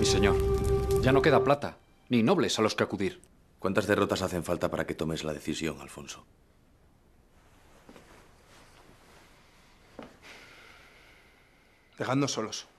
Mi señor, ya no queda plata, ni nobles a los que acudir. ¿Cuántas derrotas hacen falta para que tomes la decisión, Alfonso? Dejadnos solos.